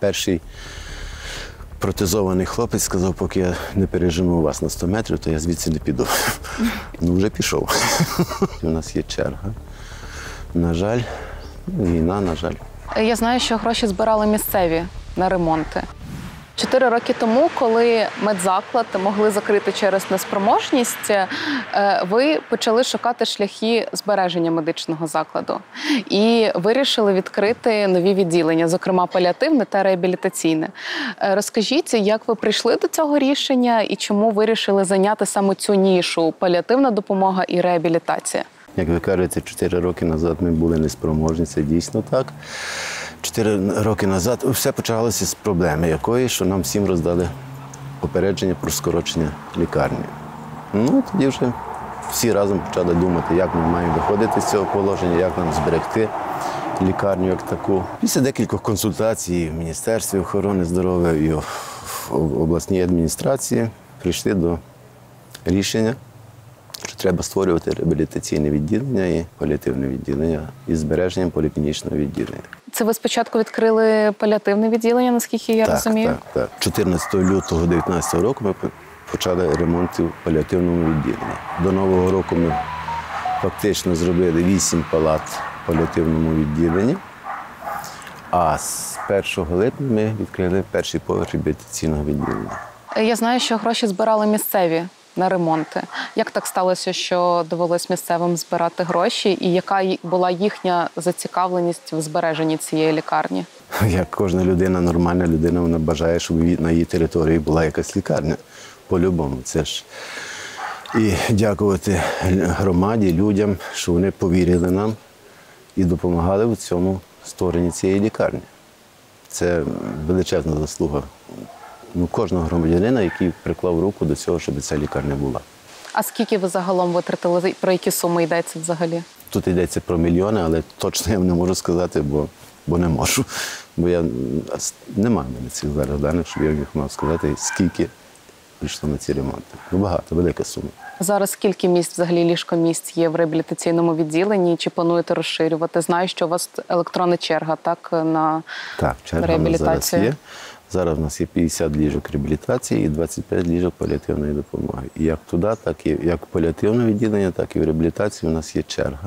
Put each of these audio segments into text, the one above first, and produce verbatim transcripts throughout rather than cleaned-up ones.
Перший протезований хлопець сказав, поки я не пережиму вас на сто метрів, то я звідси не піду. Ну, вже пішов. У нас є черга. На жаль, війна, на жаль. Я знаю, що гроші збирали місцеві на ремонти. Чотири роки тому, коли медзаклад могли закрити через неспроможність, ви почали шукати шляхи збереження медичного закладу. І вирішили відкрити нові відділення, зокрема паліативне та реабілітаційне. Розкажіть, як ви прийшли до цього рішення і чому вирішили зайняти саме цю нішу – паліативна допомога і реабілітація? Як ви кажете, чотири роки назад ми були неспроможні, це дійсно так. Чотири роки назад все почалося з проблеми якої, що нам всім роздали попередження про скорочення лікарні. Ну, тоді вже всі разом почали думати, як ми маємо виходити з цього положення, як нам зберегти лікарню як таку. Після декількох консультацій в Міністерстві охорони здоров'я і в обласній адміністрації прийшли до рішення, що треба створювати реабілітаційне відділення і паліативне відділення із збереженням поліклінічного відділення. Це ви спочатку відкрили паліативне відділення, наскільки я так, розумію? Так, так. чотирнадцятого лютого дві тисячі дев'ятнадцятого року ми почали ремонт в паліативному відділенні. До Нового року ми фактично зробили вісім палат в паліативному відділенні, а з першого липня ми відкрили перший поверх реабілітаційного відділення. Я знаю, що гроші збирали місцеві на ремонти. Як так сталося, що довелось місцевим збирати гроші, і яка була їхня зацікавленість в збереженні цієї лікарні? Як кожна людина, нормальна людина, вона бажає, щоб на її території була якась лікарня. По-любому. Це ж і дякувати громаді, людям, що вони повірили нам і допомагали в цьому створенні цієї лікарні. Це величезна заслуга ну, кожного громадянина, який приклав руку до цього, щоб ця лікарня була. А скільки ви загалом витратили, про які суми йдеться взагалі? Тут йдеться про мільйони, але точно я не можу сказати, бо, бо не можу. Бо я, немає в мене цих зараз даних, щоб я міг мав сказати, скільки пішло на ці ремонти. Ну, багато, велика сума. Зараз скільки місць, взагалі ліжко-місць є в реабілітаційному відділенні? Чи плануєте розширювати? Знаю, що у вас електронна черга, так, на так, черга реабілітацію? зараз є. Зараз у нас є п'ятдесят ліжок реабілітації і двадцять п'ять ліжок паліативної допомоги. І як туди, так і як в паліативне відділення, так і в реабілітації у нас є черга.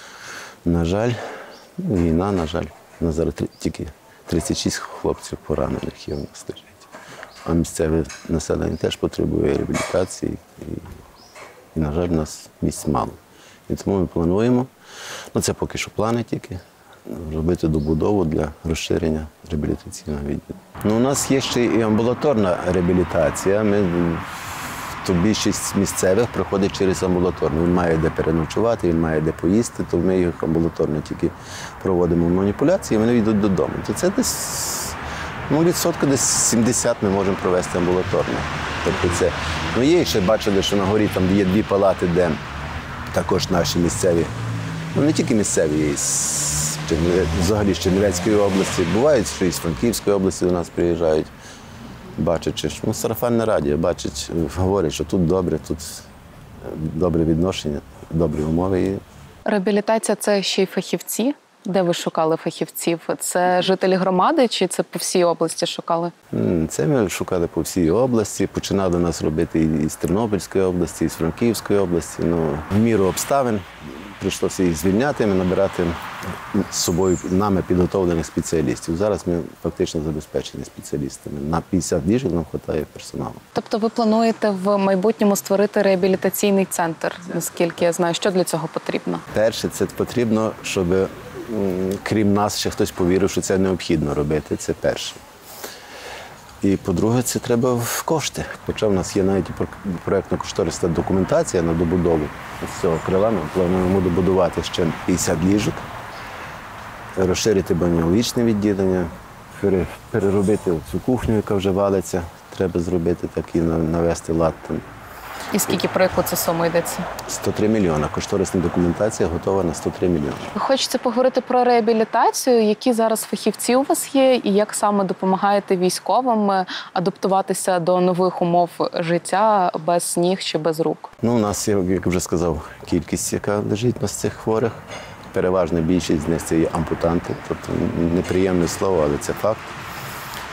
На жаль, війна, на жаль, у нас зараз тільки тридцять шість хлопців поранених є у нас лежить. А місцеве населення теж потребує реабілітації. І, і на жаль, у нас місць мало. І тому ми плануємо, ну це поки що плани тільки, робити добудову для розширення реабілітаційного відділу. Ну, у нас є ще і амбулаторна реабілітація. Ми, то більшість місцевих проходить через амбулаторну. Він має де переночувати, він має де поїсти, то ми їх амбулаторно тільки проводимо маніпуляції, і вони йдуть додому. То це десь, ну, відсотка десь сімдесят ми можемо провести амбулаторно. Тобто це, ну, є ще, бачили, що на горі там є дві палати, де також наші місцеві, ну, не тільки місцеві, є взагалі з Чернівецької області, бувають, що і з Франківської області до нас приїжджають, бачачи, ну, сарафанне радіо, бачать, говорять, що тут добре, тут добре відношення, добрі умови. Реабілітація – це ще й фахівці? Де ви шукали фахівців? Це жителі громади чи це по всій області шукали? Це ми шукали по всій області. Починали нас робити і з Тернопільської області, і з Франківської області. Ну, в міру обставин прийшлося їх звільняти, ми набирати з собою нами підготовлених спеціалістів. Зараз ми фактично забезпечені спеціалістами. На п'ятдесят ліжок нам вистачає персоналу. Тобто ви плануєте в майбутньому створити реабілітаційний центр, наскільки я знаю. Що для цього потрібно? Перше, це потрібно, щоб крім нас ще хтось повірив, що це необхідно робити. Це перше. І, по-друге, це треба в кошти. Хоча в нас є навіть проєктно-кошторисна документація на добудову з цього крила. Ми плануємо добудувати ще п'ятдесят ліжок, розширити больничне відділення, переробити цю кухню, яка вже валиться. Треба зробити так і навести лад там. І скільки про яку це суму йдеться? сто три мільйони. Кошторисна документація готова на сто три мільйони. Хочеться поговорити про реабілітацію. Які зараз фахівці у вас є і як саме допомагаєте військовим адаптуватися до нових умов життя без ніг чи без рук? Ну, у нас є, як вже сказав, кількість, яка лежить на цих хворих. Переважна більшість з них – це є ампутанти. Тобто неприємне слово, але це факт.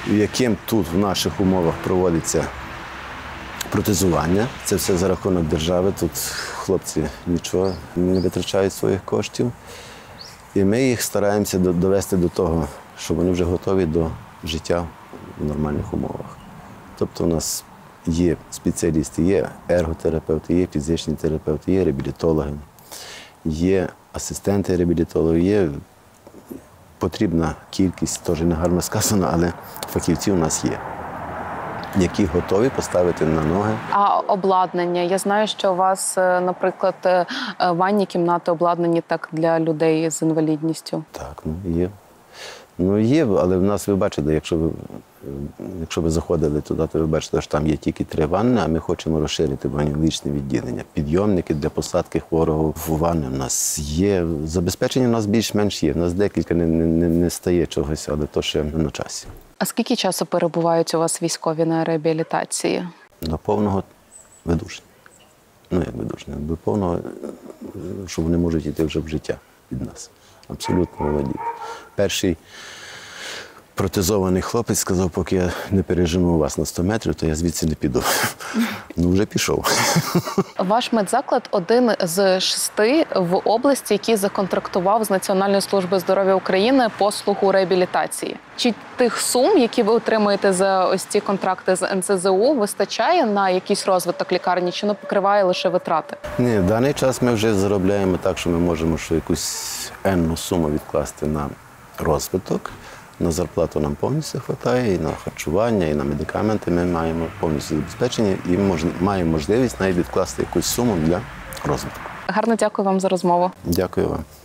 яким тут в наших умовах проводиться протезування. Це все за рахунок держави. Тут хлопці нічого не витрачають своїх коштів. І ми їх стараємося довести до того, що вони вже готові до життя в нормальних умовах. Тобто у нас є спеціалісти, є ерготерапевти, є фізичні терапевти, є реабілітологи, є асистенти реабілітологів, є потрібна кількість, теж не гарно сказано, але фахівці у нас є, які готові поставити на ноги. А обладнання? Я знаю, що у вас, наприклад, ванні кімнати обладнані так для людей з інвалідністю. Так, ну є. Ну є, але в нас, ви бачите, якщо ви, якщо ви заходили туди, то ви бачите, що там є тільки три ванни, а ми хочемо розширити ваннічне відділення. Підйомники для посадки хворого в ванни у нас є. Забезпечення у нас більш-менш є. У нас декілька не, не, не стає чогось, але то ще на часі. А скільки часу перебувають у вас військові на реабілітації? До повного видуження. Ну, як видуження, до повного, що вони можуть йти вже в життя від нас. Абсолютно володіють. Перший протезований хлопець сказав, поки я не пережиму вас на сто метрів, то я звідси не піду. Ну, вже пішов. Ваш медзаклад один з шести в області, який законтрактував з Національною службою здоров'я України послугу реабілітації. Чи тих сум, які ви отримуєте за ось ці контракти з ен це зе у, вистачає на якийсь розвиток лікарні, чи не покриває лише витрати? Ні, в даний час ми вже заробляємо так, що ми можемо що якусь енну суму відкласти на розвиток. На зарплату нам повністю вистачає, і на харчування, і на медикаменти ми маємо повністю забезпечення і мож, маємо можливість навіть відкласти якусь суму для розвитку. Гарно дякую вам за розмову. Дякую вам.